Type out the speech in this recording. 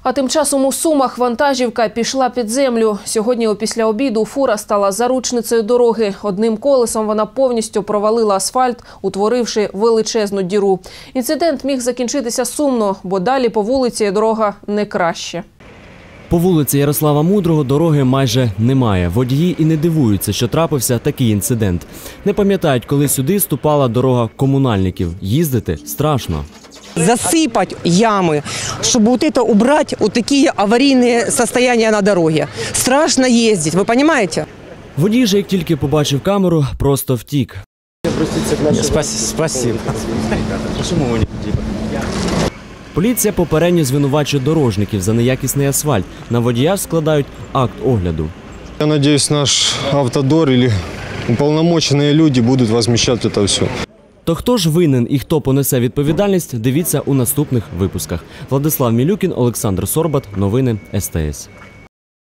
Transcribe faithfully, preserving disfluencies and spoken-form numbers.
А тим часом у Сумах вантажівка пішла під землю. Сьогодні опісля обіду фура стала заручницею дороги. Одним колесом вона повністю провалила асфальт, утворивши величезну діру. Інцидент міг закінчитися сумно, бо далі по вулиці дорога не краще. По вулиці Ярослава Мудрого дороги майже немає. Водії і не дивуються, що трапився такий інцидент. Не пам'ятають, коли сюди ступала дорога комунальників. Їздити страшно. Засыпать ямы, чтобы вот это убрать, вот такие аварийные состояния на дороге. Страшно ездить, вы понимаете? Водій же, як тільки побачив камеру, просто втік. Спасибо. Почему вы не Поліція попередньо звинувачує дорожників за неякісний асфальт. На водія складають акт огляду. Я надеюсь, наш автодор или уполномоченные люди будут возмещать это все. То хто ж винен і хто понесе відповідальність, дивіться у наступних випусках. Владислав Мілюкін, Олександр Сорбат. Новини ес те ес.